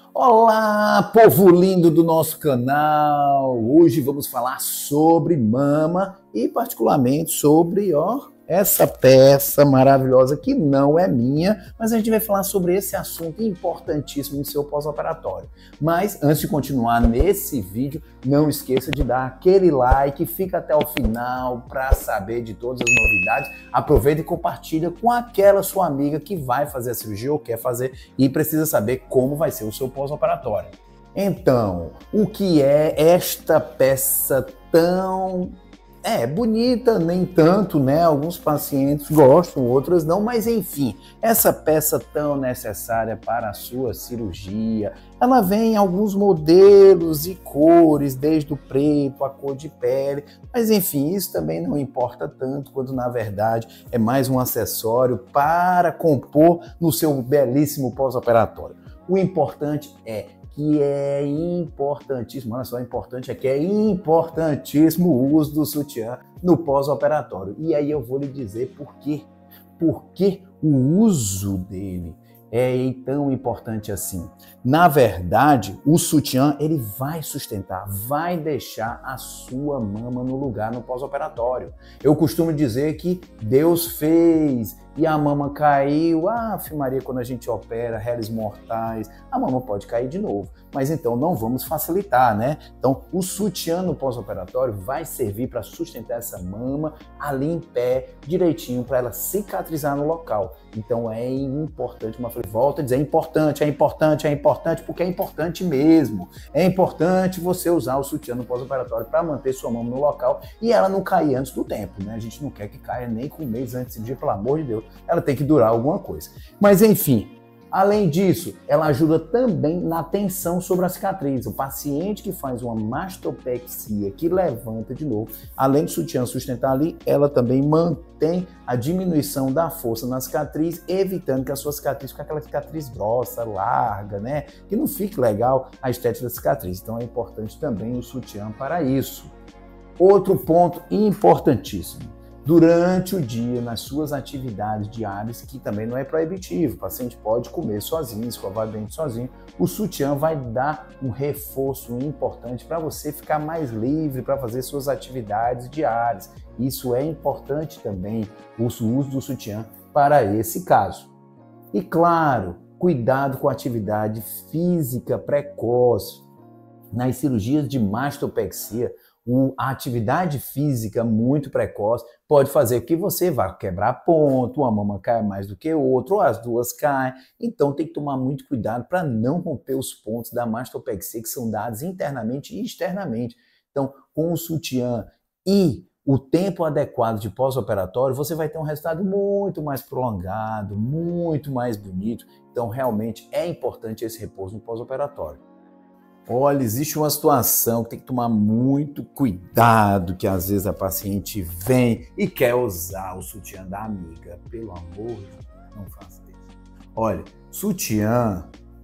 Olá, povo lindo do nosso canal! Hoje vamos falar sobre mama e particularmente sobre, essa peça maravilhosa que não é minha, mas a gente vai falar sobre esse assunto importantíssimo no seu pós-operatório. Mas antes de continuar nesse vídeo, não esqueça de dar aquele like, fica até o final para saber de todas as novidades. Aproveita e compartilha com aquela sua amiga que vai fazer a cirurgia ou quer fazer e precisa saber como vai ser o seu pós-operatório. Então, o que é esta peça tão bonita, nem tanto, né? Alguns pacientes gostam, outros não, mas enfim, essa peça tão necessária para a sua cirurgia, ela vem em alguns modelos e cores, desde o preto, a cor de pele, mas enfim, isso também não importa tanto, quando na verdade é mais um acessório para compor no seu belíssimo pós-operatório. O importante é que é importantíssimo, olha só, importante é que é importantíssimo o uso do sutiã no pós-operatório. E aí eu vou lhe dizer por quê. Por que o uso dele é tão importante assim? Na verdade, o sutiã ele vai sustentar, vai deixar a sua mama no lugar no pós-operatório. Eu costumo dizer que Deus fez e a mama caiu. Ave Maria, quando a gente opera, réis mortais, a mama pode cair de novo. Mas então não vamos facilitar, né? Então o sutiã no pós-operatório vai servir para sustentar essa mama ali em pé, direitinho, para ela cicatrizar no local. Então é importante, como eu falei, volto a dizer, é importante, porque é importante mesmo. É importante você usar o sutiã no pós-operatório para manter sua mama no local e ela não cair antes do tempo, né? A gente não quer que caia nem com um mês antes de, pelo amor de Deus. Ela tem que durar alguma coisa. Mas enfim, além disso, ela ajuda também na tensão sobre a cicatriz. O paciente que faz uma mastopexia, que levanta de novo, além do sutiã sustentar ali, ela também mantém a diminuição da força na cicatriz, evitando que a sua cicatriz fique aquela cicatriz grossa, larga, né? Que não fique legal a estética da cicatriz. Então é importante também o sutiã para isso. Outro ponto importantíssimo. Durante o dia, nas suas atividades diárias, que também não é proibitivo, o paciente pode comer sozinho, escovar o dente sozinho, o sutiã vai dar um reforço importante para você ficar mais livre para fazer suas atividades diárias. Isso é importante também, o uso do sutiã para esse caso. E claro, cuidado com a atividade física precoce. Nas cirurgias de mastopexia, a atividade física muito precoce pode fazer que você vá quebrar ponto, uma mama caia mais do que outra, ou as duas caem. Então tem que tomar muito cuidado para não romper os pontos da mastopexia, que são dados internamente e externamente. Então, com o sutiã e o tempo adequado de pós-operatório, você vai ter um resultado muito mais prolongado, muito mais bonito. Então, realmente é importante esse repouso no pós-operatório. Olha, existe uma situação que tem que tomar muito cuidado, que às vezes a paciente vem e quer usar o sutiã da amiga. Pelo amor de Deus, não faça isso. Olha, sutiã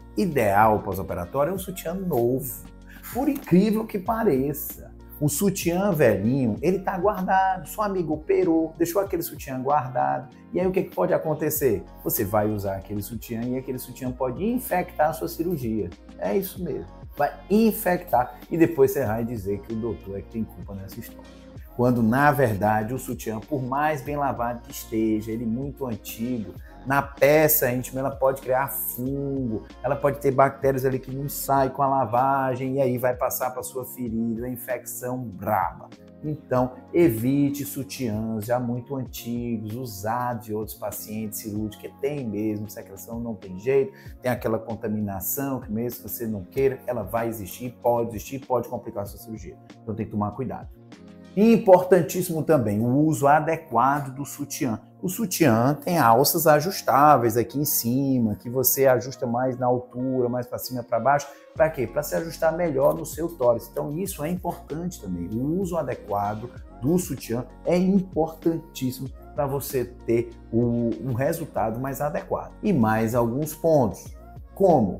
ideal pós-operatório é um sutiã novo, por incrível que pareça. O sutiã velhinho, ele tá guardado, sua amiga operou, deixou aquele sutiã guardado, e aí o que pode acontecer? Você vai usar aquele sutiã e aquele sutiã pode infectar a sua cirurgia. É isso mesmo. Vai infectar e depois você vai dizer que o doutor é que tem culpa nessa história. Quando, na verdade, o sutiã, por mais bem lavado que esteja, ele muito antigo, na peça íntima ela pode criar fungo, ela pode ter bactérias ali que não saem com a lavagem e aí vai passar para a sua ferida, uma infecção braba. Então, evite sutiãs já muito antigos, usados de outros pacientes cirúrgicos, que tem mesmo secreção, não tem jeito, tem aquela contaminação que mesmo que você não queira, ela vai existir, pode complicar a sua cirurgia. Então tem que tomar cuidado. Importantíssimo também o uso adequado do sutiã. O sutiã tem alças ajustáveis aqui em cima, que você ajusta mais na altura, mais para cima e para baixo. Para quê? Para se ajustar melhor no seu tórax. Então isso é importante também. O uso adequado do sutiã é importantíssimo para você ter um resultado mais adequado. E mais alguns pontos, como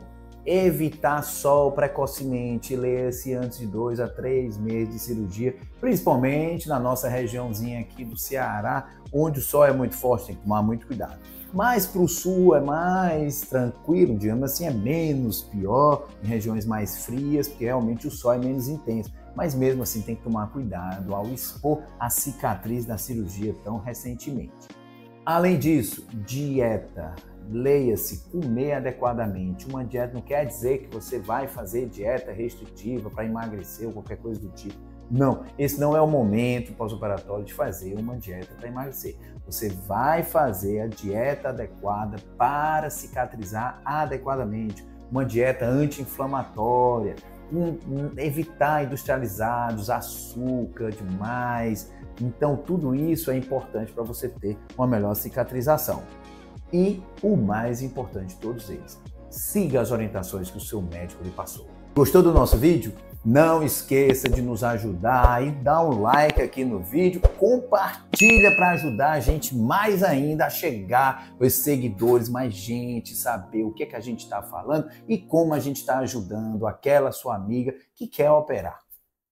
evitar sol precocemente, leia-se antes de 2 a 3 meses de cirurgia, principalmente na nossa regiãozinha aqui do Ceará, onde o sol é muito forte, tem que tomar muito cuidado. Mas para o sul é mais tranquilo, digamos assim, é menos pior, em regiões mais frias, porque realmente o sol é menos intenso. Mas mesmo assim tem que tomar cuidado ao expor a cicatriz da cirurgia tão recentemente. Além disso, dieta. Leia-se, comer adequadamente. Uma dieta não quer dizer que você vai fazer dieta restritiva para emagrecer ou qualquer coisa do tipo. Não, esse não é o momento pós-operatório de fazer uma dieta para emagrecer. Você vai fazer a dieta adequada para cicatrizar adequadamente. Uma dieta anti-inflamatória, evitar industrializados, açúcar demais. Então, tudo isso é importante para você ter uma melhor cicatrização. E o mais importante de todos eles, siga as orientações que o seu médico lhe passou. Gostou do nosso vídeo? Não esqueça de nos ajudar e dar um like aqui no vídeo, compartilha para ajudar a gente mais ainda a chegar aos seguidores, mais gente, saber o que é que a gente está falando e como a gente está ajudando aquela sua amiga que quer operar.